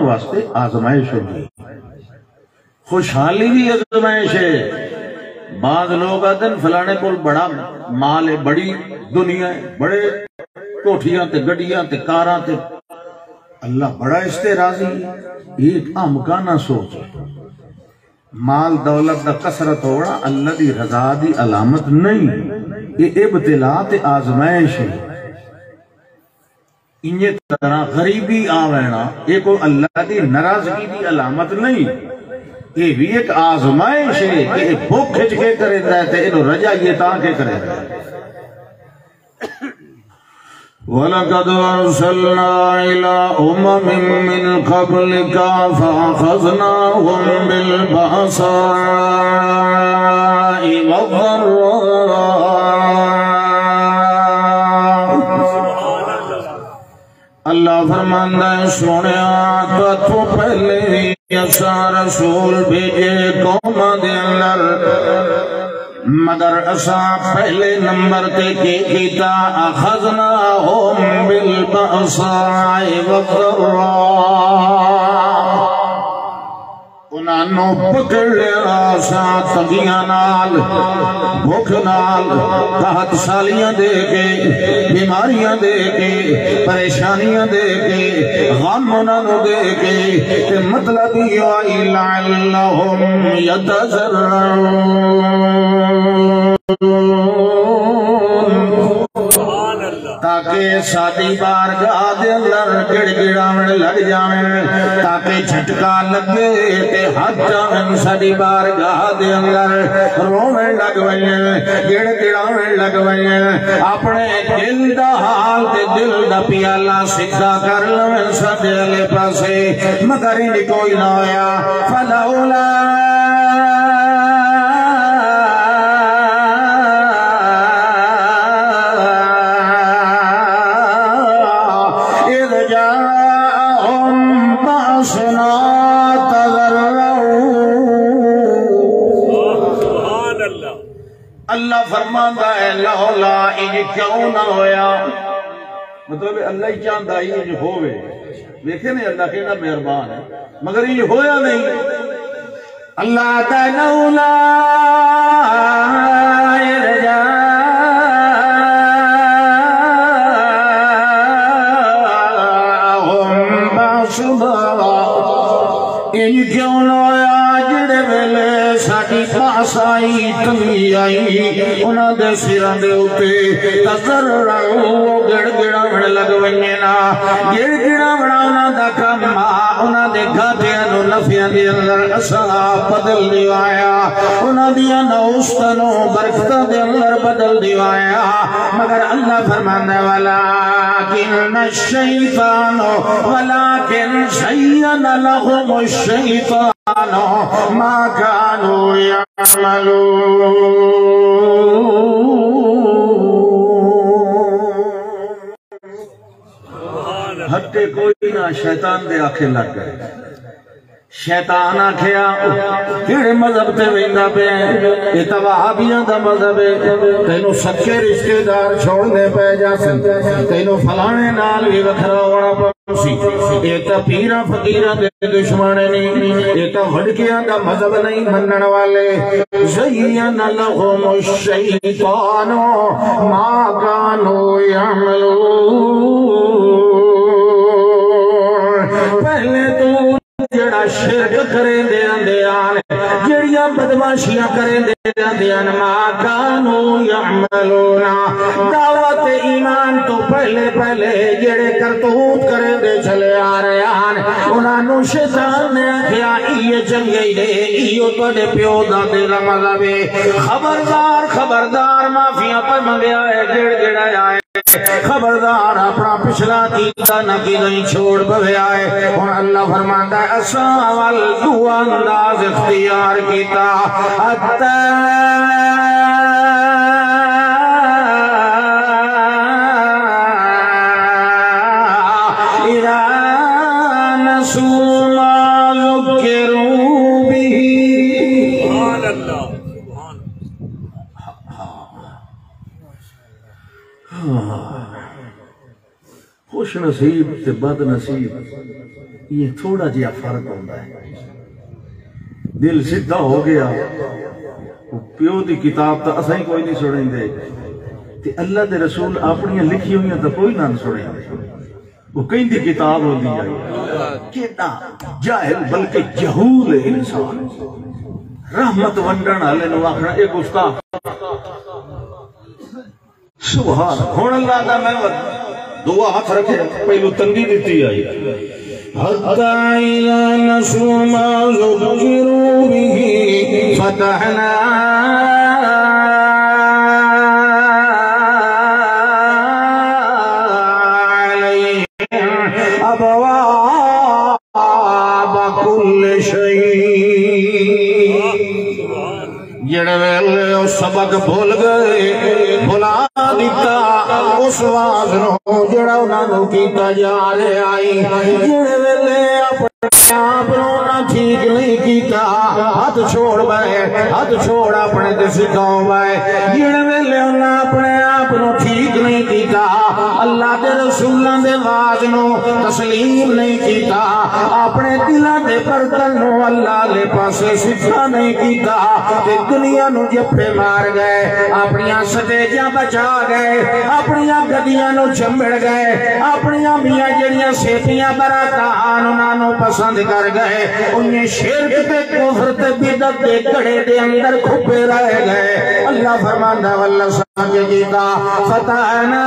واسطے آزمائش ہوگی، خوشحالی بھی آزمائش ہے۔ بعض لوگ آتے ہیں فلانے کو بڑا مال ہے، بڑی دنیا ہے، بڑے کوٹھیاں تے گڈیاں تے کاراں تے، اللہ بڑا اس تے راضی ہے۔ ایک احمقانہ سوچ ہے۔ مال دولت دا کثرت ہونا اللہ دی رضا دی علامت نہیں، یہ ابتلا تے آزمائش ہے۔ انہیں طرح غریبی آوینا یہ کوئی اللہ دی ناراضگی دی علامت نہیں، یہ بھی ایک آزمائش ہے کہ یہ بھوک کھچ کے کرے رہتے انہوں رجا یہ تاکہ کرے رہتے۔ وَلَقَدْ أَرْسَلْنَا إِلَىٰ أُمَمٍ مِّن قَبْلِكَ فَأَخَذْنَاهُمْ بِالْبَأْسَاءِ وَالضَّرَّاءِ۔ اللہ فرماندہ ہے سنیا تو پہلے ایسا رسول بھیجے قوم دے اندر، مگر اسا پہلے نمبر تے کیتا اخذناہم بالبأساء والضراء، انہوں پکڑ لیا سا تنگیاں نال، بھوک نال، قحط سالیاں دے کے، بیماریاں دے کے، پریشانیاں دے کے، غم انہوں دے کے، کہ مطلب یہ لعلہم یتضرعون، تاکہ سادی بارگاہ دے اندر گڑ گڑاون لگ جاویں، تاکہ جھٹکا لگے تے ہاتھ جاویں سادی بارگاہ دے اندر، روویں لگ وئیں، گڑ گڑاون لگ وئیں، اپنے دل دا حال تے دل دا پیالہ سدھا کر لویں سادے والے پاسے، مگر انہیں کوئی نہ ہویا۔ فلولا اللہ فرماندہ ہے لولا انج کیوں نہ ہویا، مطلب اللہ ہی چاہتا ہی انج ہوئے، دیکھیں نہیں اللہ کہنا مہربان ہے، مگر انج ہویا نہیں۔ اللہ تا لولا انج کیوں نہ ہویا جڑے ویلے ساڈی پاس آئی تنگی آئی، انہاں دے سراں دے اوتے تضرعوا گڑ گڑاون لگ وئیں نا، گڑ گڑاون انہاں دا کم انہاں دے گھاٹیاں نو نفعاں دے اندر اساں بدل دیوایا، انہاں دیاں نوستاں نو برکتاں دے اندر بدل دیوایا، مگر اللہ فرماندا ہے ولکن الشیطان ولکن زین لهم الشیطان ما كانوا يعملون۔ ہٹے کوئی نہ شیطان دے آنکھیں لگ گئے، شیطان آکھیا کیڑے مذہب تے ویندا پے یہ تو وہابیاں دا مذہب ہے، تینوں سچے رشتے دار چھوڑنے پے جاسن، تینوں فلانے نال بھی وکھرا ہونا پوسی، یہ تو پیراں فقیراں دے دشمن نہیں، یہ تو وڈکیاں دا مذہب نہیں منن والے۔ زین لهم الشیطان ما كانوا يعملون، پہلے تو جڑا شرک کریں دے اندیان، جڑیاں بدماشیاں کریں دے اندیان، ما کانو یعملون، دعوت ایمان تو پہلے جڑے کرتوت کریں دے چلے آ رہے ہیں، انہوں شیطان نے کیا یہ چنگے دے ایو تو دے پیو دا دے رمضبے، خبردار مافیاں پر منگیا ہے گڑ گڑا آئے، خبردار اپنا پچھلا کیتا نہ کی نہیں چھوڑ بھے آئے۔ اور اللہ فرماتا ہے اساں والدو انداز اختیار کیتا حتی اذا نسوا ما ذکروا به۔ سبحان اللہ، خوش نصیب تے بد نصیب یہ تھوڑا جیا فرق ہوتا ہے. دل سیدھا ہو گیا پیو دی کتاب تا اساں کوئی نہیں سنیں دے تے اللہ دے رسول اپنی لکھی ہوئی تو کوئی نہ سنے. وہ کہیں دی کتاب ہو دی جائے کینا جاہل بلکہ جہول انسان رحمت ونڈن والے نو آخنا ایک استاد سبحان ہن اللہ دا میں دعا ہاتھ رکھے پہلو تنگی دیتی آئی حتی اذا نسوا ما ذکروا به فتحنا سبق بھول گئے بھلا دیتا اس واز نو جڑا انہاں نو کیتا جا رہے آئی جڑے ویلے اپنے آپ نہ ٹھیک نہیں کیتا ہاتھ چھوڑ بائے ہاتھ چھوڑ اپنے تے سکھاؤ بائے جڑے ویلے انہاں اپنے آپ نو ٹھیک نہیں کیتا اللہ دے رسولاں دے واز نو تسلیم نہیں کیتا اپنے دلاں دے برتن نو اللہ دے پاسے سکھا نہیں کیتا تے دنیا نو جپے مار گئے اپنیاں سٹیجاں بچا گئے اپنیاں گدیاں نو چمبڑ گئے اپنیاں میاں جڑیاں سیٹیاں براتان انہاں نو پسند کر گئے انہیں شرک تے کفر تے بدعت دے گڑھے دے اندر کھپے رہ گئے. اللہ فرماندا واللہ سمجھ کیتا فتحنا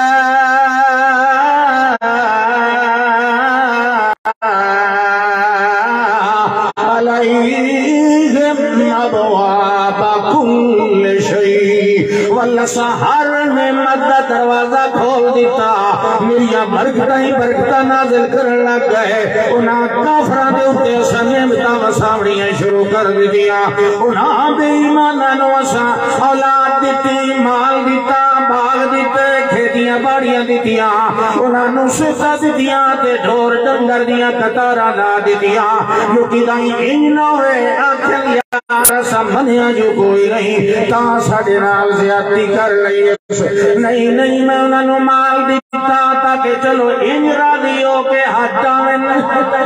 علیہم ابواب کل شیء واللہ ہر نعمت دا دروازہ کھول دیتا میری برکتاں ہی برکتاں نازل کرن لگ گئے انہاں کافراں دے اوتے اساں نعمتاں وساوڑیاں شروع کر دتیاں انہاں بے ایماناں نو اساں اولاد دتی مال دیتا باغ دیتے کھیتیاں باڑیاں دیتیاں انہاں نو سکھا دیتیاں تے ڈھور ڈنگر دیاں قطاراں لا دیتیاں جو کدائیں انج نہ ہوئے آکھن یار اساں منیا جو کوئی نہیں تاں ساڈے نال زیادتی کر لئی نہیں نہیں میں انہاں نو مال دیتا تاکہ چلو انج راضی ہو کے ہاتھ آویں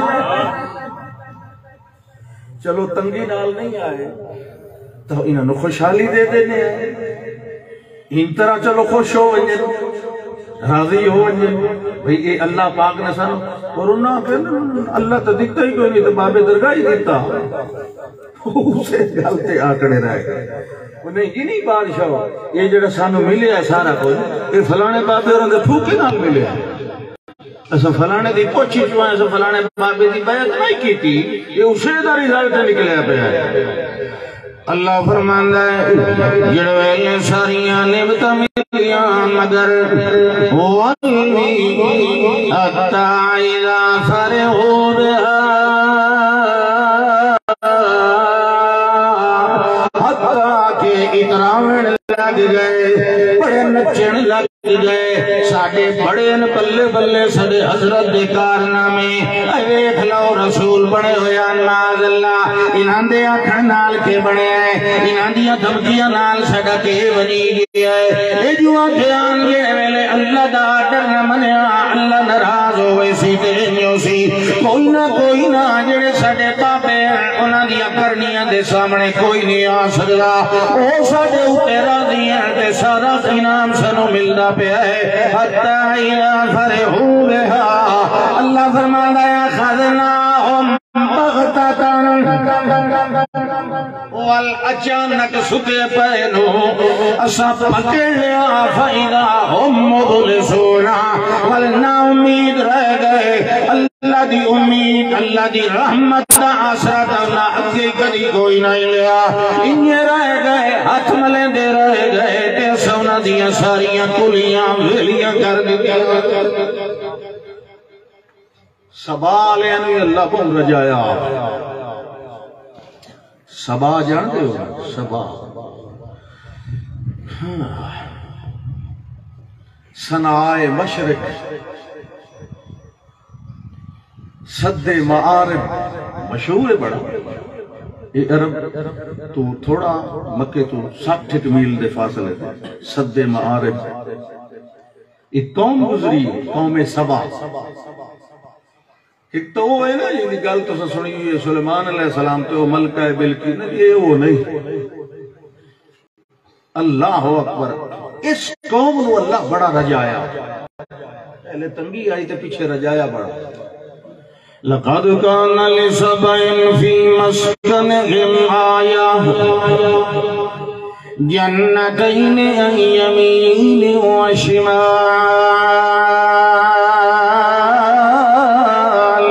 چلو تنگی نال نہیں آئے تو انہاں نو خوشحالی دے دینے ہیں ان طرح چلو خوش ہو وجہ راضی ہو وجہ بھئی اے اللہ پاک نے سن اور انہاں کہ اللہ تو دکھتا ہی کوئی نہیں تو بابے درگاہ ہی دیتا اسے گلتے آکڑے رہ گئے انہیں یہ نہیں بادشاہ یہ جڑا سانو ملے ہے سارا کوئی یہ فلانے بابے اور اندر پھوکے نال ملے ہے ایسا فلانے دی پوچھی چوائیں ایسا فلانے بابے دی بیعت نہیں کی تھی یہ اسے دا رزالت نکلے پہ ہے. اللہ فرماندا ہے جڑوے ساریاں نعمتاں ملیاں مگر واللی حتی اذا فرحوا بہا حتی کہ اتراوڑ لگ گئے بڑے نچن لگ گئے ساڑھے بڑے پلے بلے ساڑھے حضرت دے کارنامے ایک لو رسول بڑے ہویا ناز اللہ انہاں دے آکھن نال کے بڑے ہیں انہاں دیا دھمکیاں نال سڑا کے بنی گیا ہے اے جو آدھیان یہ ویلے اللہ دا ڈر نہ منیا اللہ ناراض ہوئے سی تینیوں سی کوئی نہ جڑے ساڑھے تابے ہیں انہاں دیا کرنیاں دے سامنے کوئی نہیں آ سکتا او ساڑھے اوپے راضی ہیں تے سارا انعام سنو ملنا پہ ہے حتی اذا فرحوا بہا اللہ فرماتا ہے خذناہم بغتتاً والاچانک ستے پینو اسا پکڑ لیا فائدہ ہم مبلسونا والنا امید رہ گئے اللہ دی امید اللہ دی رحمت دا آسرات اللہ اگے کدی کوئی نہیں لیا انہیں رہ گئے ہاتھ ملیں دے رہ گئے تے سونا دیا ساریاں کلیاں ویلیاں کر دیتے سبا علیہ نے اللہ کو رجایا سبا جانتے ہو سبا صنائے مشرق صد معارب مشہور ہے بڑا یہ عرب تو تھوڑا مکہ تو 60 میل دے فاصلے تھے صد معارب ایک قوم گزری قوم سبا ایک تو وہ ہے نا یہ گل تو سنی ہوئی ہے سلیمان علیہ السلام تو ملکہ بلقیس نے یہ وہ نہیں اللہ اکبر اس قوم نو اللہ بڑا رجایا پہلے تنگی آئی تے پیچھے رجایا بڑا لقد كان لسبع في مسكنهم آية جنتين عن يمين وشمال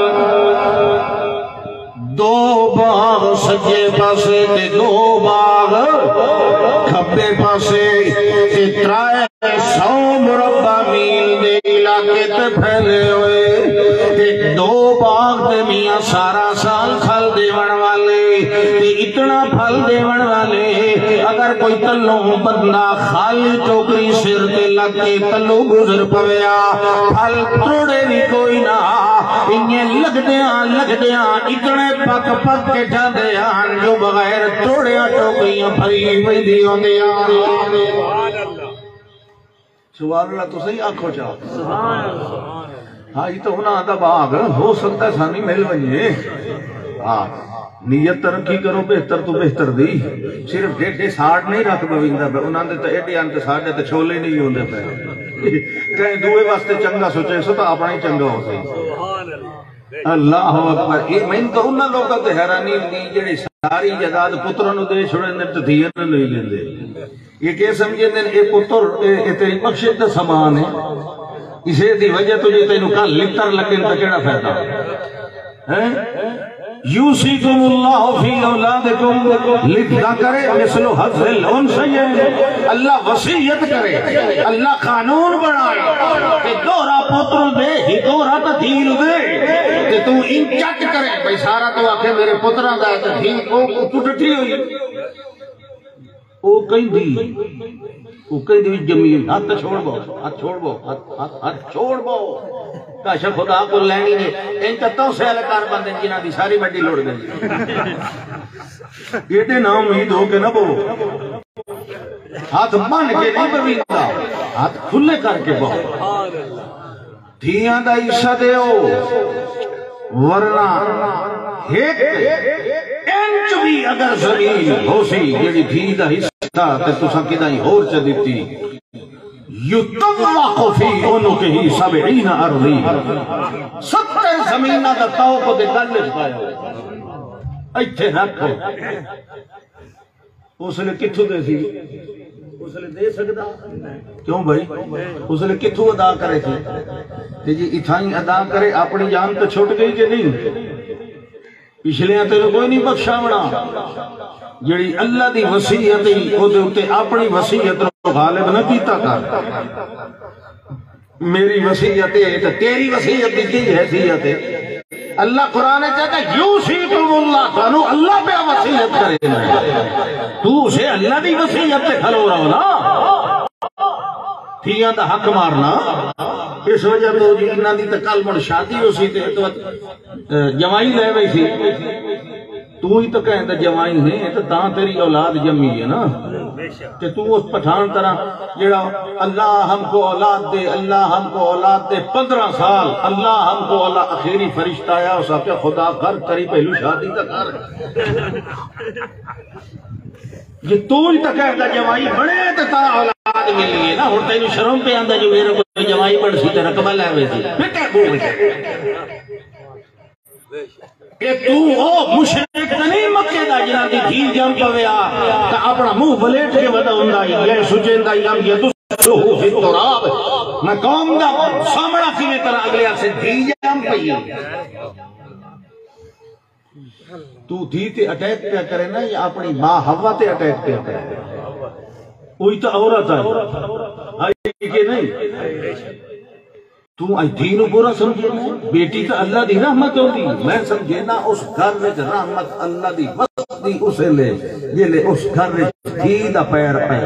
دو باغ سجے پاسے تے دو باغ کھبے پاسے تے ترائے 100 مربع میل دے علاقے تے پھیلے ہوئے تے دو باغ تے میاں سارا سال پھل دیون والے تے اتنا پھل دیون والے اگر کوئی تلوں بندہ خالی ٹوکری سر تے لگ کے تلو گزر پویا پھل توڑے بھی کوئی نہ انہیں لگ دیاں اتنے پک کے جاندے آن جو بغیر توڑیا ٹوکریاں پھری ہوئی دیوں دیاں سبحان اللہ تو صحیح آنکھو چاہو ہاں یہ تو ہونا آدھا باغ ہو سکتا ہے سانی مل بنیے ہاں نیت ترقی کرو بہتر تو بہتر دی صرف ڈیٹے ساڑھ نہیں رکھ بویندہ پہ انہاں دے تو ایڈے آنتے ساڑھے تو چھولے نہیں ہوندے پہ کہیں دوئے واسطے چنگا سوچے سو تو اپنا ہی چنگا ہو سکتا اللہ اکبر میں تو انہاں لوگا تے حیرانی دی جڑی ساری جداد پترانو دے چھوڑے نے تو دھیئر نہیں لیندے یہ کہ سمجھے نے اے پتر اے تیری مقصد دا سامان ہے اسے دی وجہ تجھے تینوں کل لکتر لگن تو کیڑا فائدہ یوسیکم اللہ فی اولادکم للذکر مثل حظ الانثیین اللہ وصیت کرے اللہ قانون بنائے کہ دوہرا پتر دے ہی دوہرا تا دھیل دے کہ تو ان چٹ کرے بھئی سارا تو آکھے میرے پتران دا ہے تو دھیل کو ٹوٹی ہوئی وہ کہیں دی جمیل ہاتھ چھوڑ بو ہاتھ چھوڑ بو کاشا خدا کو لینی نے ان کا تو سے الکار بندن جنہ دی ساری بڑی لوڑ گئی بیٹے نا امید ہو کے نہ بو ہاتھ مان کے نہیں بویندہ ہاتھ کھلے کر کے بو دھیاں دا عیسیٰ دے ہو ورنہ ایک انچ بھی اگر زمین ہو سی جیڑی دھی دا حصہ تے تساں کدائی ہور چا دیتی یتوق فی عنقہ 70 ارضی 70 زمینہ دا تاؤ کو دے گلے پایا ایتھے رکھو اس لئے کتھو دے سی اس لئے دے سکتا کیوں بھائی اس لئے کتھو ادا کرے تھی کہ جی اتھائیں ادا کرے اپنی جان تو چھوٹ گئی کہ نہیں پچھلے ہیں تیرے کوئی نہیں بخشا بڑا جڑی اللہ دی وسیعت ہی وہ دے اتے اپنی وسیعت رو غالب نہ کیتا کر میری وسیعت ہے تو تیری وسیعت دی کی حیثیت ہے اللہ قرآن چاہتا ہے یوسیکم اللہ کانو اللہ پہ وسیعت کرے تو اسے اللہ دی وسیعت سے کھلو رہو نا تھیاں دا حق مارنا اس وجہ تو جی انہاں دی تکال من شادی ہو سی تے جمائی لے وئی سی تو ہی تو کہیں دا جمائی نہیں تو تاں تیری اولاد جمی ہے نا کہ تو اس پٹھان طرح جڑا اللہ ہم کو اولاد دے اللہ ہم کو اولاد دے 15 سال اللہ ہم کو اولاد اخیری فرشتہ آیا اس آپ خدا کر کری پہلو شادی تک کر یہ تو ہی تک ہے جمائی بڑے تا اولاد ملی ہے نا اور تینو شرم پہ آندہ جو میرے کو جمائی بڑھ سی تے رقبہ لے ہوئے تھی بیٹے بو کہ تو او مشرک نہیں مکے دا جنہ دی دھیل جم پویا تا اپنا منہ بلیٹ کے ودا ہوندا یہ سجندہ یم یہ تسلوہ فی التراب میں قوم دا سامنا کی میں طرح اگلے آپ سے دھیل جم پئی تو دھی تے اٹیک پہ کرے نا یا اپنی ماں ہوا تے اٹیک پہ کرے وہی تو عورت ہے آئی کہ نہیں تو آئی دینو پورا سمجھے نا بیٹی تو اللہ دی رحمت ہوتی میں سمجھے نا اس گھر میں رحمت اللہ دی وسطی اسے لے یہ لے اس گھر میں دھی دا پیر پیر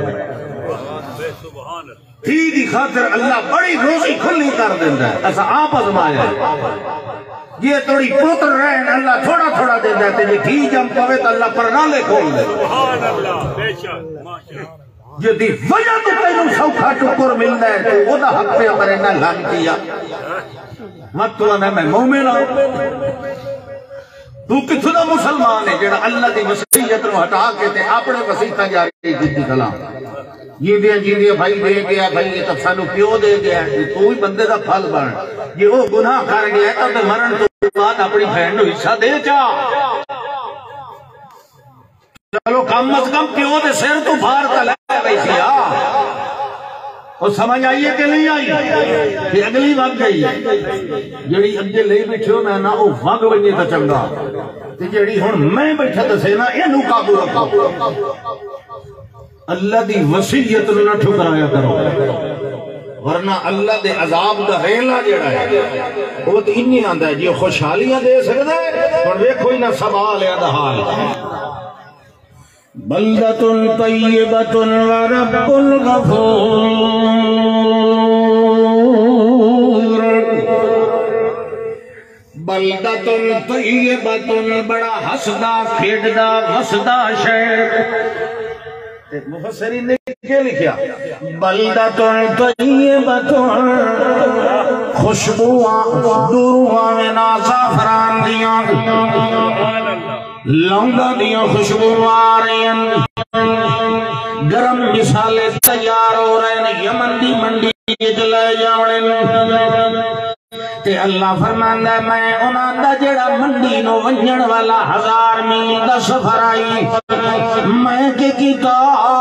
دھی دی خاطر اللہ بڑی روزی کھلی کر دیندہ ہے ایسا آپ ازمایا ہے یہ توڑی پوتر رہن اللہ تھوڑا تھوڑا دے دیتے ہیں دھی جم پوے تو اللہ پر نالے کھول دے سبحان اللہ بے شک ماشاءاللہ یہ دی وجہ تو تینوں سوکھا ٹکر ملنا ہے تو وہ دا حق پہ امرے نہ لان کیا وقت وانا میں مومن ہوں تو کتنا مسلمان ہے جڑا اللہ دی وصیت نو ہٹا کے تے اپنے وصیتاں جاری کیتی کلام جیندیاں بھائی دے گیا بھائی یہ تو سانو پیو دے گیا تو ہی بندے دا پھل بن یہ وہ گناہ کر گیا تو مرن تو بعد اپنی بہن نو حصہ دے چا چلو کم از کم پیو دے سر تو باہر کا لے گئی سی اور سمجھ آئیے کہ نہیں آئی کہ اگلی وقت گئی جڑی اگے لے بیٹھو نا نا وہ وگ بنی تا چنگا تے جڑی ہن میں بیٹھا دسے نا اینو قابو رکھو اللہ دی وصیت نہ ٹھکرایا کرو ورنہ اللہ دے عذاب دا ریلا جڑا ہے وہ تے انی آندا ہے جی خوشحالیاں دے سکدا ہے پر ویکھو ہی نہ سوال ہے دا حال بلدۃ طیبۃ ورب غفور بلدۃ طیبۃ بڑا ہسدا کھیڈدا وسدا شہر مفسرین نے کیا لکھیا بلدۃ طیبۃ خوشبواں دورواں میں زعفران دیاں لونگا دیاں خوشبواں آ رہی ہیں گرم مثالے تیار ہو رہے ہیں یمن دی منڈی جلائے جاوڑے تے اللہ فرماندا ہے میں انہاں دا جڑا منڈی نو ونجن والا 1000 میل دا سفر آئی میں کہ کیتا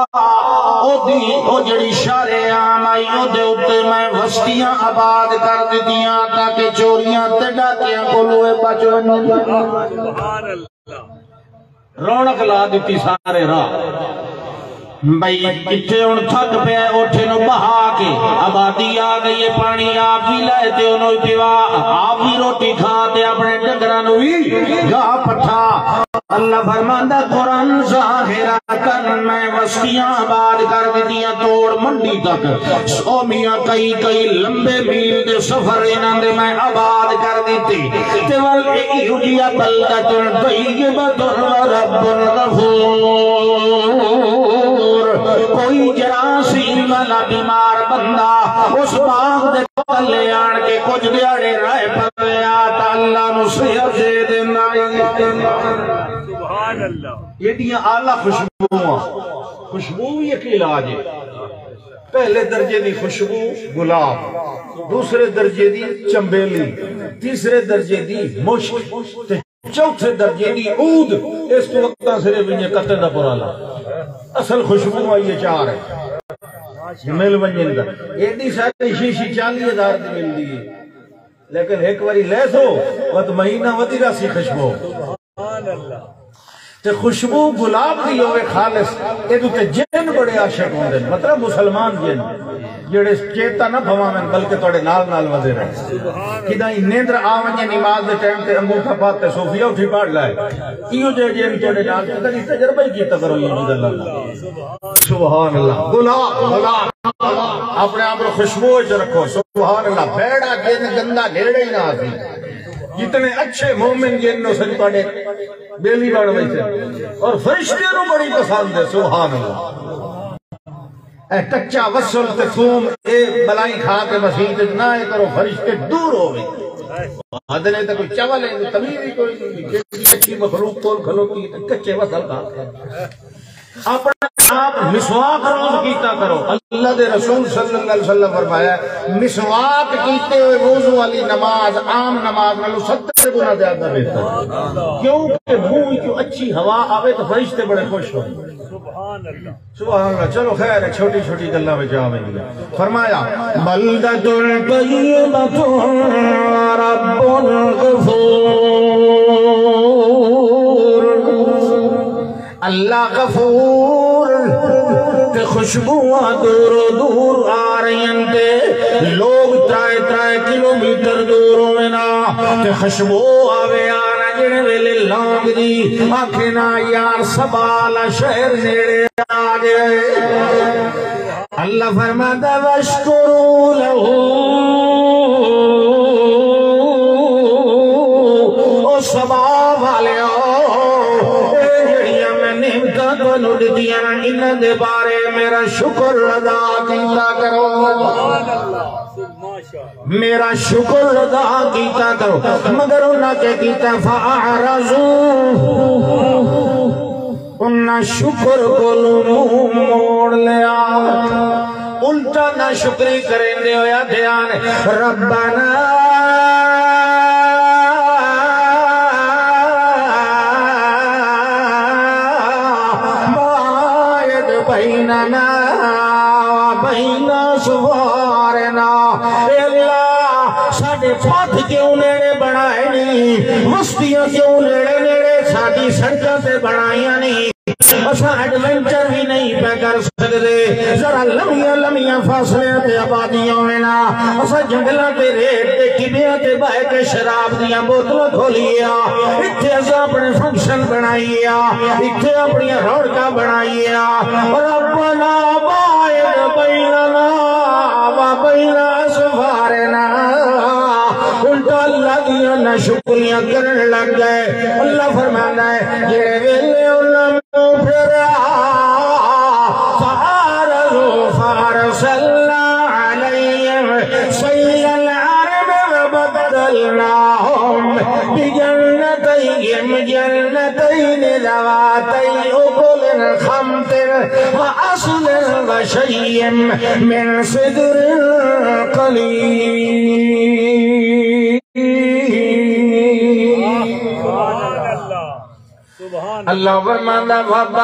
او جڑی شارع عام آئی او دے اوتے میں وسطیاں آباد کر دتیاں تاکہ چوریاں تے ڈاکیاں کولوے بچ ونجن سبحان اللہ رونق لا دیتی سارے راہ بھئی کتھے ان تھک پہ اٹھے نو بہا کے آبادی آ گئی پانی آپ بھی لائے تے انہوں پیوا آپ بھی روٹی کھاتے اپنے ڈنگرانو بھی گاہ پٹھا اللہ فرماندہ قرآن ظاہراتن میں وسطیاں آباد کر دیتیاں توڑ منڈی تک 100 میاں کئی لمبے میل دے سفر انہاں دے میں آباد کر دیتی تے وال ایجیا بلدۃ طیبۃ ورب غفور کوئی جراثیم والا بیمار بندہ اس باغ دے پلے آن کے کچھ دیاڑے رائے پڑے آتا اللہ نو صحت دے دینا سبحان اللہ یہ دیاں اعلیٰ خوشبو بھی ایک علاج ہے پہلے درجے دی خوشبو گلاب دوسرے درجے دی چمبیلی تیسرے درجے دی مشک چوتھے درجے دی عود اس کو وقتاں صرف انہیں قطع دا پرالا اصل خوشبو آئیے 4 ہے مل ونجن دا ایڈی ساری شیشی 40,000 دی مل دی لیکن ایک واری لے سو وقت مہینہ ودی راسی خوشبو سبحان اللہ تے خوشبو گلاب دی ہوئے خالص ایدو تے جن بڑے عاشق ہوندے مطلب مسلمان جن جڑے چیتا نہ بھوامن بلکہ توڑے نال ودے رہے کدھا ہی نیندر آونجے نماز دے ٹائم تے انگوٹھا پاتے صوفیہ اٹھی پاڑ لائے ایو جے جن توڑے نال تے کدھی تجربہ ہی کیتا کرو یہ جد اللہ سبحان اللہ گلاب اپنے آپ رو خوشبو جو رکھو سبحان اللہ بیڑا جن گندہ نیڑے ہی نہ آتی جتنے اچھے مومن جنوں سن پڑے بیلی بڑھ ویسے اور فرشتے نو بڑی پسند ہے سبحان اللہ اے کچا وصل تے تھوم اے بلائی کھا کے مسیح تے نہ کرو فرشتے دور ہو گئے حدنے تے کوئی چول ہے تمیز ہی کوئی نہیں کہ اچھی مخلوق کول کھلوتی ہے کچے وصل کھا اپنا آپ مسواک روز کیتا کرو اللہ دے رسول صلی اللہ علیہ وسلم فرمایا مسواک کیتے ہوئے وضو والی نماز عام نماز نالو 70 گنا زیادہ بہتر کیونکہ منہ جو اچھی ہوا آوے تو فرشتے بڑے خوش ہوں سبحان اللہ چلو خیر ہے چھوٹی چھوٹی گلاں وچ آویں گی فرمایا بلدۃ طیبۃ رب غفور اللہ غفور تے خوشبوਆਂ دور آ رہی ہیں لوگ 3 کلومیٹر دور ہوئے نا تے خوشبو آوے آنا جڑے ویلے لونگ دی آکھے نا یار سبالا شہر نیڑے آ گئے اللہ فرماتا واشکروا لہو او سبا والے انہاں دے بارے میرا شکر ادا کیتا کرو میرا شکر ادا کیتا کرو مگر انہاں کے کیتا فَأَعْرَضُوا انہاں شکر کو منہ موڑ لیا الٹا نہ شکری کریں دے ہویا دھیان ربنا باعد بیننا بین سوارنا اے اللہ ساڑھے پاتھ کیوں نیڑے بڑھائے نہیں مستیاں کیوں نیڑے نیڑے ساڑھی سڑکہ سے بڑھائیاں نہیں اسا ایڈونچر بھی نہیں پہ کر سکتے ذرا لمیاں لمیاں فاصلے تے آبادیاں ہونا اسا جنگلہ تے ریٹ تے کبیاں تے بائے کے شراب دیاں بوتلوں کھولیا اتھے اسا اپنے فنکشن بنائیا اتھے اپنی روڑکا بنائیا ربنا باعد بیننا و بین اسفارنا الٹا اللہ دیا نہ شکریاں کرنے لگ گئے اللہ فرمانا ہے جڑے ویلے اللہ فأرسلنا عليهم سيل العرم وبدلناهم بجنتين جنتين ذواتي أكل خمط وأصل وشيء من صدر قليل اللہ فرمانا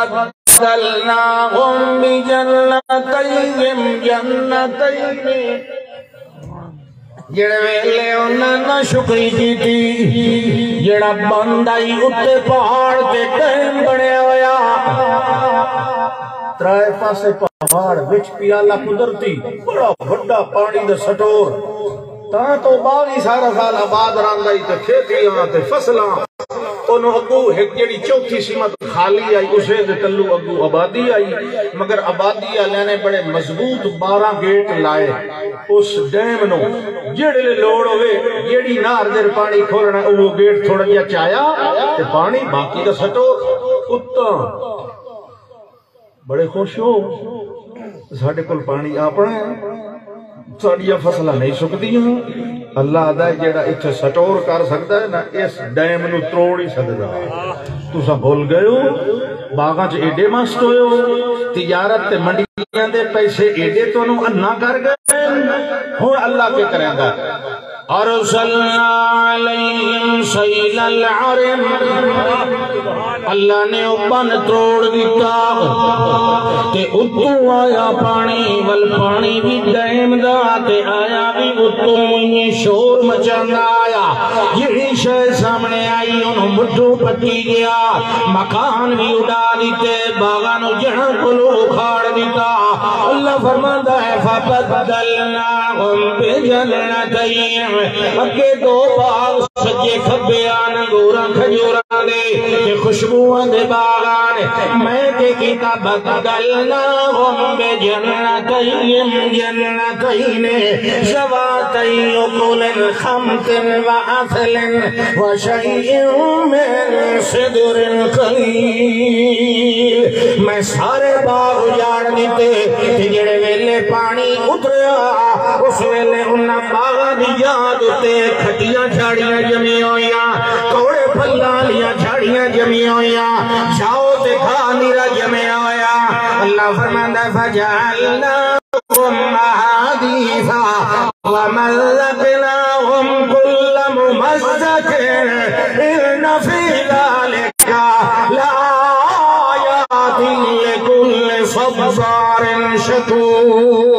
فبدلناهم بجنتين جنتين جڑے ویلے انہاں نہ شکری کی تھی جڑا بندائی اتے پہاڑ کے ٹائم بڑے ہویا ترائے پاسے پہاڑ وچ پیالہ قدرتی بڑا بڑا پانی دا سٹور تاں تو باغی سارا سال آباد راندائی تے کھیتیاں تے فصلاں انہوں اگو ایک جڑی چوتھی سیمت خالی آئی اسے دے تلو اگو آبادی آئی مگر آبادی آلیاں نے بڑے مضبوط 12 گیٹ لائے اس ڈیم نو جڑے لے لوڑ ہوئے جڑی نار دیر پانی کھولنا وہ گیٹ تھوڑا جا چایا تے پانی باقی دا سٹور اتاں بڑے خوش ہو ساڑھے کل پانی آپنا ہے ساڑھیا فصلہ نہیں سکتی ہیں اللہ آدھا جیڑا اتھے سٹور کر سکتا ہے نا اس ڈیم نو تروڑ ہی سکتا ہے تو سا بھول گئے ہو باغاں چ ایڈے مست ہوئے ہو تجارت تے منڈیاں دے پیسے ایڈے تو نو انا کر گئے ہوں اللہ کے کریں گا ارسلنا علیہم سیل العرم اللہ نے بن تروڑ دیتا تے اتو آیا پانی ول پانی بھی ڈیم دا تے آیا بھی اتو یہ شور مچانا آیا یہ شے سامنے آئی انہوں مٹھو پٹی گیا مکان بھی اڑا دیتے باغانو جہاں کلو کھاڑ دیتا اللہ فرماتا ہے فَبَدَّلْنَاهُمْ بِجَنَّتَيْنِ اگے دو باغ سجے کھبے انگوراں کھجوراں دے خوشبوواں دے باغان میں کہ کیتا بدلناہم بجنتین جنتین ذواتي أكل خمط وعسل وشيء من صدر قليل میں سارے باغ جاڑ دیتے جڑے ویلے پانی اتریا اس ویلے انہاں باغاں دی یاد تے کھٹیاں جھاڑیاں جمی ہویاں کوڑے پھلاں لیاں جھاڑیاں جمی ہویاں جاؤ تے کھا نیرا جمی ہویا اللہ فرماندا ہے فجعلناكم أحاديثا ومزقناهم كل ممزق إن في ذلك لآيات لكل صبار شكور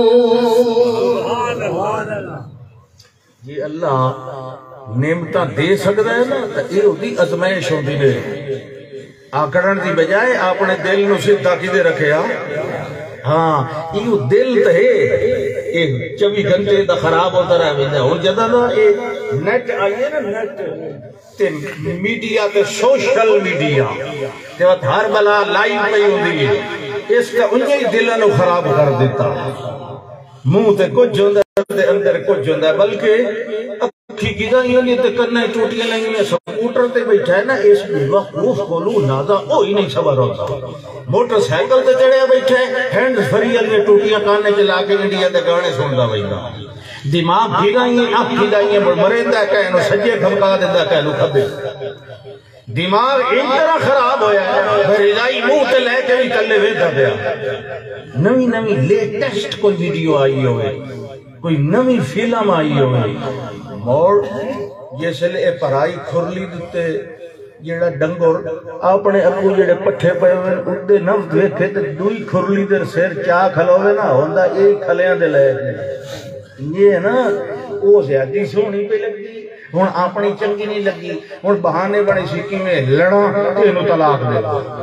یہ اللہ نعمتاں دے سکتا ہے نا تو یہ ہوتی ازمائش ہوتی ہے آکڑن دی بجائے اپنے دل نو سیدھا کیدے رکھیا ہاں یہ دل تے ایک 24 گھنٹے دا خراب ہوتا رہا ہے اور جدہ نا ایک نیٹ آئیے نا نیٹ تے میڈیا تے سوشل میڈیا تے وقت ہر بلا لائیو پہ ہوتی ہے اس کا انہیں دلوں خراب کر دیتا منہ تے کچھ ہوندہ ہے تے اندر کچھ ہوندہ ہے بلکہ ٹھیکی دا یہ لیے تے کرنے ٹوٹیاں لیں گے سکوٹر تے بیٹھا ہے نا اس وقوف کولو نازا او ہی نہیں سبر ہوتا موٹر سائیکل تے چڑھے بیٹھا ہے ہینڈ فری نے ٹوٹیاں کانے چلا کے انڈیا دے گانے سندا بیٹھا دماغ گھگائیں آنکھ گھگائیں مرندہ کہنو سجے کھمکا دیندہ کہنو کھبے دماغ ایک طرح خراب ہویا ہے رضائی منہ تے لے کے بھی کلے ویدھا دیا نوی نوی لیٹسٹ کوئی ویڈیو آئی ہوئے کوئی نوی فلم آئی ہوئے موڑ جیسے لے پڑھائی کھرلی دیتے جیڑا ڈنگور اپنے ابو جیڑے پٹھے پہ ہوئے اندے نفس دیکھے تے دوئی کھرلی دے سیر چاہ کھلوے نا ہوندہ ایک کھلیاں دے لے یہ ہے نا وہ زیادی سونی پہ لگی ہون اپنی چنگی نہیں لگی ہون بہانے بڑی سیکی میں لڑا تو انہوں طلاق دے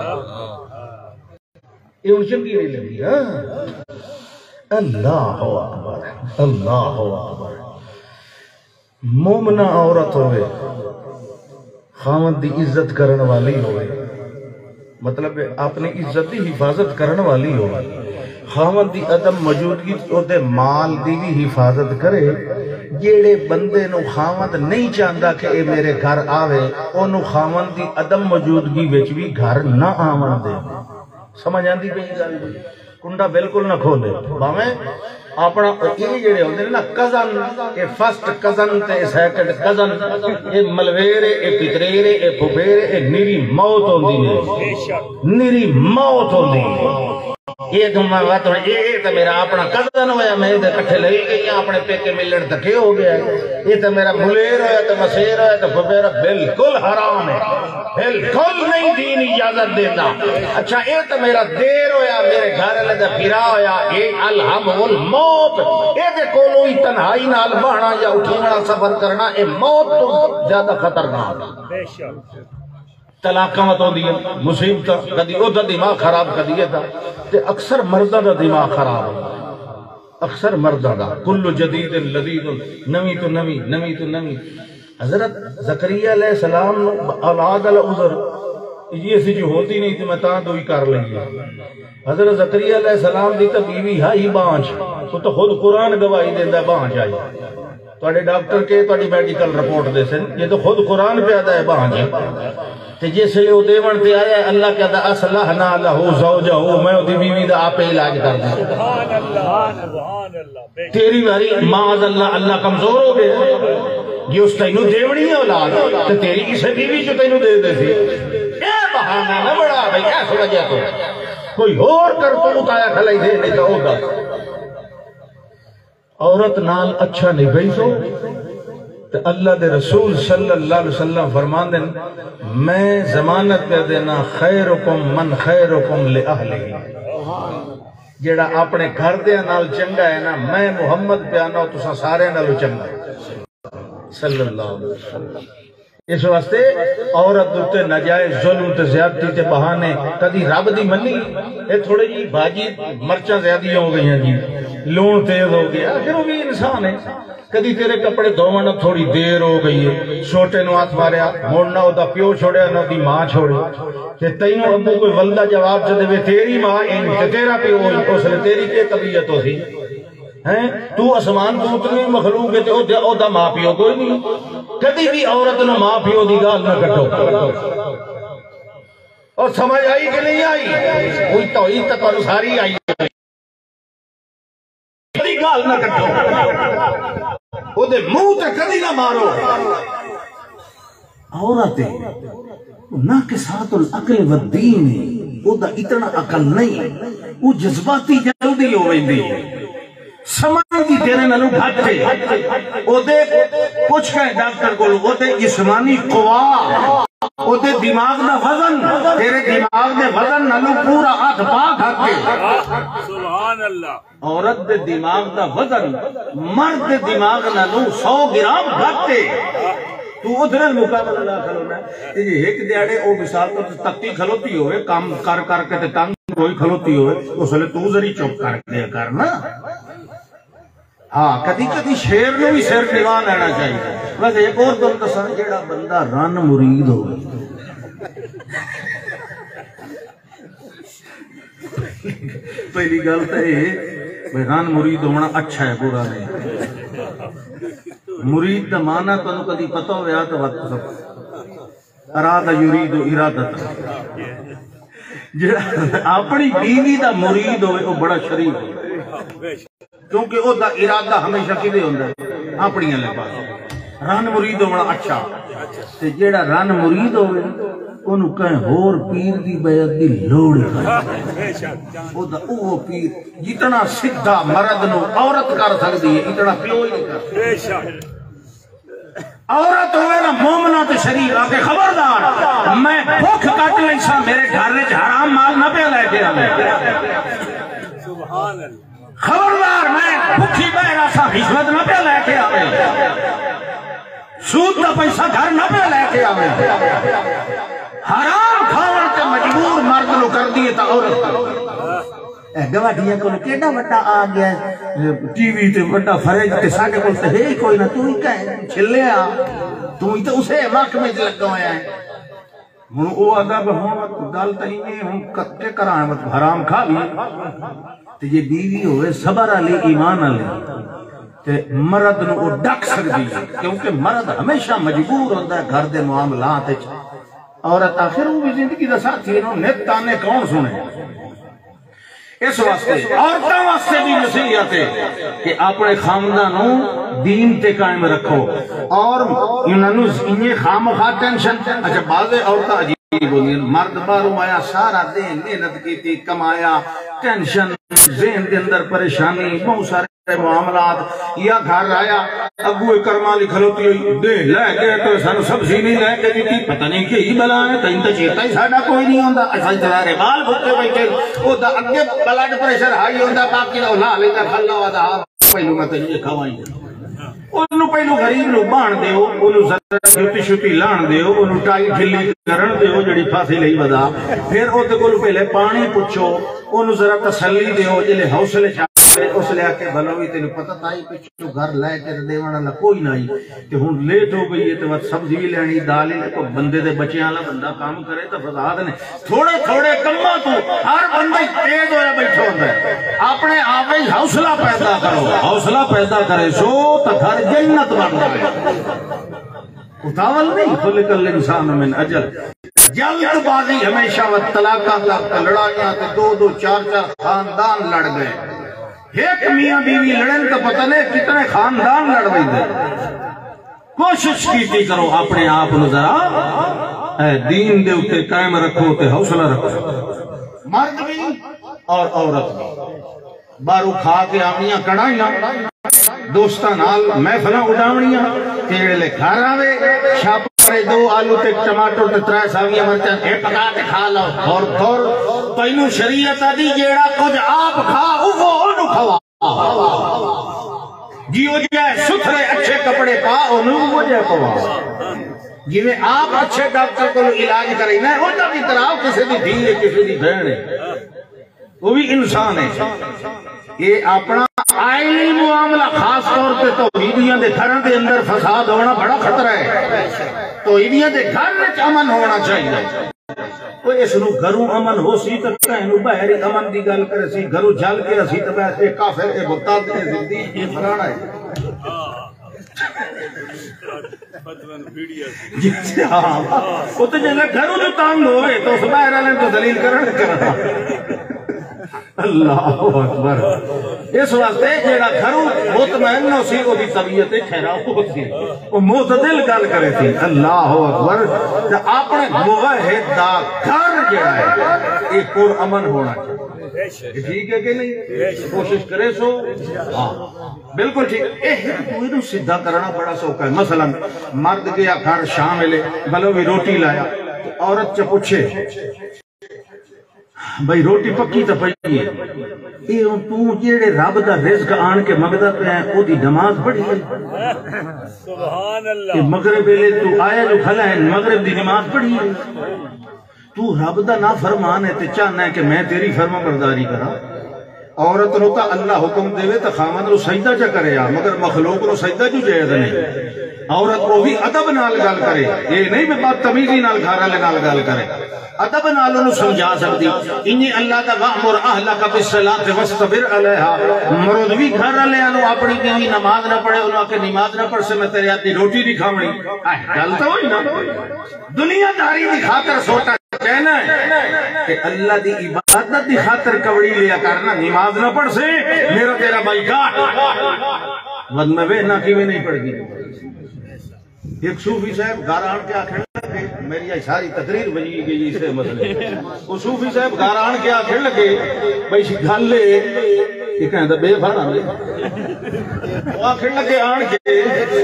یہ ان چنگی نہیں لگی اللہ اکبر اللہ اکبر مومنہ عورت ہوئے خامد دی عزت کرن والی ہوئے مطلب اپنی عزت دی حفاظت کرن والی ہوئے خامد دی عدم موجودگی او دے مال دی بھی حفاظت کرے جیڑے بندے نو خامد نہیں چاہندا کہ اے میرے گھر آوے انہوں خامد دی عدم موجودگی وچ بھی گھر نہ آون دے سمجھ آندی پئی گل کنڈا بالکل نہ کھولے باویں اپنا یہ جڑے ہوندے نا کزن اے فرسٹ کزن تے سیکنڈ کزن اے ملویرے اے پتریرے اے پھوپھیرے اے نیری موت ہوندی ہے نیری موت ہوندی ہے یہ تو میں بات ہوں یہ تو میرا اپنا کزن ہویا میں ادھر کٹھے لگی گئی اپنے پیکے ملن تکے ہو گیا ہے یہ تو میرا ملیر ہویا تو مسیر ہویا تو پھوپھیرا بالکل حرام ہے بالکل نہیں دین اجازت دیتا اچھا یہ تو میرا دیر ہویا میرے گھر لدہ پھرا ہویا یہ الہم والموت یہ دے کولو ہی تنہائی نال بہنا یا اٹھینا سفر کرنا یہ موت تو زیادہ خطرناک طلاقہ مت ہو دیا مصیبت کدی او دا دماغ خراب کدیے تھا تے اکثر مردہ دا دماغ خراب ہوتا اکثر مردہ دا کل جدید لذید نمی تو نمی نمی تو نمی حضرت زکریہ علیہ السلام اولاد العذر یہ سی جو ہوتی نہیں تھی میں تاں دوئی کر لیں حضرت زکریہ علیہ السلام دی تو بیوی ہائی بانچ تو خود قرآن گواہی دیندہ بانچ آئی توڑے ڈاکٹر کے توڑی میڈیکل رپورٹ دے سن یہ تو خود قرآن پہ آدھا ہے بانچ تے جیسے لے او دیوان تے آیا ہے اللہ کہتا اصلحنا لہو زوجہو میں او دی بیوی دا آپ علاج کر دیں سبحان اللہ تیری باری معاذ اللہ اللہ کمزور ہو گئے یہ اس تینو دیوڑی ہے اولاد تے تیری کسے بیوی جو تینو دے دے سی اے بہانہ نہ بڑا بھئی ایسا وجہ تو کوئی اور کر تو اتایا کھلائی دے نہیں تو ہوگا عورت نال اچھا نہیں بھیجو تو اللہ دے رسول صلی اللہ علیہ وسلم فرمان دیں میں ضمانت پہ دینا خیرکم من خیرکم لأہلہی جیڑا اپنے گھر دے نال چنگا ہے نا میں محمد پہ آنا تو سارے نالو چنگا صلی اللہ علیہ وسلم اس واسطے عورت دوتے نجائز ظلم تے زیادتی تے بہانے کدی رب دی منی اے تھوڑے جی بھاجی مرچاں زیادی ہو گئی ہیں جی لون تیز ہو گیا پھر وہ بھی انسان ہے کدی تیرے کپڑے دھونا تھوڑی دیر ہو گئی ہے چھوٹے نو ہاتھ ماریا موڑنا ہوتا پیو چھوڑیا نہ دی ماں چھوڑی تے تینوں ابو کوئی ولدہ جواب چھ دے تیری ماں ان تے تیرا پیو اس لئے تیری کے طبیعت ہو سی تو اسمان تو اتنی مخلوق ہے تے او دا ماں پیو کوئی نہیں کدی بھی عورت نو ماں پیو دی گال نہ کٹو اور سمجھ آئی کہ نہیں آئی کوئی توحید تک اور ساری آئی کدی گال نہ کٹو او دے منہ تے کدی نہ مارو عورتیں نہ کے ساتھ العقل والدین او دا اتنا عقل نہیں وہ جذباتی جلدی ہو ویندی سمجھ دی تیرے نلو گھٹے او دے کچھ کہیں ڈاکٹر کو او دے جسمانی قوا او دے دماغ دا وزن تیرے دماغ دے وزن نلو پورا ہاتھ پاک ہکے سبحان اللہ عورت دے دماغ دا وزن مرد دے دماغ نلو 100 گرام گھٹے تو ادھر مقابلہ نہ کھلونا ہے یہ ایک دیاڑے او مثال تو تکتی کھلوتی ہوئے کام کر کر کے تنگ کوئی کھلوتی ہوئے اس لئے تو ذری چوپ کر دیا کرنا ہاں کدی کدی شیر نے بھی سر دیوان لینا چاہیے بس ایک اور دن دسا جیڑا بندہ رن مرید ہو پہلی گل تو یہ رن مرید ہونا اچھا ہے برا نہیں مرید دا مانا تو کدی پتہ ہویا تو وقت سب ارادہ یرید ارادت جڑا اپنی بیوی دا مرید ہوئے وہ بڑا شریف ہوئے کیونکہ وہ دا ارادہ ہمیشہ کدے ہوندا ہے اپنی اللہ پاس رن مرید ہونا اچھا تے جڑا رن مرید ہوئے انہوں کہیں ہور پیر دی بیعت دی لوڑ وہ پیر جتنا سدھا مرد نو عورت کر سکتی ہے اتنا پیو ہی نہیں کر عورت ہوئے نا مومنہ تے شریف آکے خبردار میں بھوک کٹ لیسا میرے گھر وچ حرام مال نہ پہ لے کے آئے خبردار میں بھوکی بہ رہا رشوت نہ پہ لے کے آئے سود کا پیسہ گھر نہ پہ لے کے آئے حرام کھاون تے مجبور مرد نو کر دیے تا عورت گواڈیاں کو کیڑا وڈا آ گیا ٹی وی تے وڈا فرج تے ساڈے کول تے ہے ہی کوئی نہ تو ہی کہیں چھلیا تو ہی تے اسے محکمے وچ لگا ہویا ہے ہن او ادب ہن گل تے نہیں ہن کتے کراں حرام کھا بھی تے جے بیوی ہوئے صبر علی ایمان علی تے مرد نو او ڈک سکدی کیونکہ مرد ہمیشہ مجبور ہوندا ہے گھر دے معاملات وچ عورت آخر وہ بھی زندگی دا ساتھی ہے نیت تانے کون سنے اس واسطے عورتوں واسطے بھی نصیحت ہے کہ اپنے خاندانوں دین تے قائم رکھو اور انہوں نے خامخواہ ٹینشن اچھا بعض عورتیں عجیب ہوئی مرد باہروں آیا سارا دن محنت کی تھی کمایا ٹینشن ذہن کے اندر پریشانی بہت سارے معاملات یا گھر آیا ابو کرما لکھلوتی ہوئی دے لے گئے تو سن سبزی نہیں لے کے دیتی پتہ نہیں کہ ہی بلا ہے تین تو چیتا ہی ساڑا کوئی نہیں ہوندہ اچھا چلارے بال بھوکے بیٹھے وہ دا اگے بلڈ پریشر ہائی ہوندہ باقی لا لیتا کھلا ہوا دا پہلو میں تجھے کھوائیں انہوں پہلو غریب نو بان دیو انہوں ذرا شوٹی شوٹی لان دیو انہوں ٹائی ٹھلی کرن دیو جڑی پھاسی لئی ودا پھر اوتے کولو پہلے پانی پچھو انہوں ذرا تسلی دیو جلے حوصلے چاہتے اس لے آکے بھلوی تینو پتہ تائی پچھو گھر لائے کے دیوانا نہ کوئی نہیں کہ ہون لیٹ ہو گئی ہے تو وقت سبزی بھی لینی دالی تو بندے دے بچے آلا بندہ کام کرے تو فضاد نے تھوڑے تھوڑے کمہ تو ہر بندہ تیز ہویا بیٹھا ہوتا ہے اپنے آپ ہی حوصلہ پیدا کرو حوصلہ پیدا کرے سو تو گھر جنت بن رہے اتاول نہیں خلق الانسان من اجل جلد بازی ہمیشہ و طلاقہ تک لڑائیاں تے دو دو چار چار خاندان لڑ گئے ایک میاں بیوی لڑن تو پتہ نہیں کتنے خاندان لڑ گئی دے کوشش کیتی کرو اپنے آپ ذرا دین دے اتے قائم رکھو تے حوصلہ رکھو مرد بھی اور عورت بھی بارو کھا کے آمیاں کڑائیاں دوستان نال محفلاں اڈاونیاں تیرے لے گھر آوے شاپ کرے دو آلو تے ٹماٹر تے ترائے ساویاں مرچاں اے پکا کے کھا لو اور تھور تینوں شریعت دی جیڑا کچھ آپ کھا وہ انہوں کھوا جیو جائے ستھرے اچھے کپڑے پا انہوں وہ جائے پوا جی میں آپ اچھے ڈاکٹر کو علاج کریں نا انہوں کی طرح کسی دی دھی ہے کسی دی بہن ہے وہ بھی انسان ہے یہ اپنا آئلی معاملہ خاص طور پہ توحیدیاں دے گھروں دے اندر فساد ہونا بڑا خطرہ ہے توحیدیاں دے گھر میں امن ہونا چاہیے وہ اس نو گھروں امن ہو سی تو کہنو باہری امن دی گل کرے سی گھروں جل کے اسی تو بیٹھے کافر اے مرتد اے زندگی یہ فلانا ہے وہ تو جیسے گھروں جو تانگ ہوئے تو اس باہر والے تو دلیل کرنا اللہ اکبر اس واسطے جیڑا گھروں مطمئن نو سی وہ بھی طبیعت ٹھہرا ہو سی وہ معتدل گل کرے تھی اللہ اکبر اپنے موحد دا گھر جیڑا ہے ایک پر امن ہونا چاہیے ٹھیک ہے کہ نہیں کوشش کرے سو بالکل ٹھیک ہے سیدھا کرنا بڑا سوکھا ہے مثلا مرد گیا گھر شام ملے بلو بھی روٹی لایا عورت سے پوچھے بھئی روٹی پکی تا پئی ہے یہ تو جیڑے رب دا رزق آن کے مگدہ پہ ہیں او دی نماز پڑھی ہے سبحان اللہ مغرب لے تو آیا جو کھلا ہے مغرب دی نماز پڑھی ہے تو رب دا نا فرمان ہے تے چاہنا ہے کہ میں تیری فرما برداری کرا عورت نو تا اللہ حکم دے تو خامد نو سجدہ چا کرے مگر مخلوق نو سجدہ جو جائز نہیں عورت کو بھی ادب نال گل کرے، یہ نہیں کہ بدتمیزی نال گھر والے نال گل کرے، ادب نال انہوں سمجھا سکتی. انہی اللہ دا وَأْمُرْ أَهْلَكَ بِالصَّلَاةِ وَاسْتَبِرْ عَلَيْهَا. مرد بھی گھر والے انہوں اپنی بیوی نماز نہ پڑھے، انہوں کہ نماز نہ پڑھ سے میں تیرے ہاتھ دی روٹی نہیں کھاونی. گل تو ہوئی نا، دنیا داری دی خاطر سوٹا کہنا ہے کہ اللہ دی عبادت دی خاطر کبڑی لیا کرنا، نماز نہ پڑھ سے میرا تیرا بائیکاٹ. ود میں بے نہ کی میں نہیں پڑھ گی. ایک صوفی صاحب گھر آن کے آخر لگے، میری ساری تقریر بجی گئی اس مسئلے. وہ صوفی صاحب گھر آن کے آخر لگے بھائی گل لے یہ کہتا بے بھانا لے. وہ آخر لگے آن کے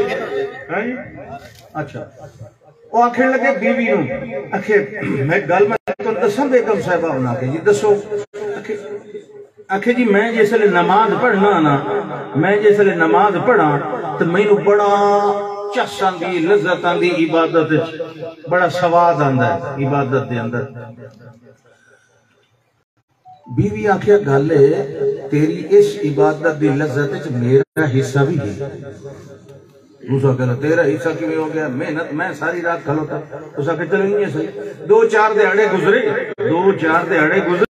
اچھا وہ آخر لگے بیوی نو آخر میں گل میں تو دساں بیگم صاحبہ ہونا کہ جی دسو. آخر جی میں جیسے نماز پڑھنا نا، میں جیسے نماز پڑھا تو میں بڑا چس آندی، لذت آندی عبادت، بڑا سواد آندا ہے عبادت دے اندر. بیوی آخیا گل ہے تیری اس عبادت دی لذت میرا حصہ بھی ہے. دوسرا کہنا تیرا حصہ کیوں ہو گیا؟ محنت میں ساری رات کھلوتا. اس آخر چلو یہ صحیح 2-4 دہاڑے گزرے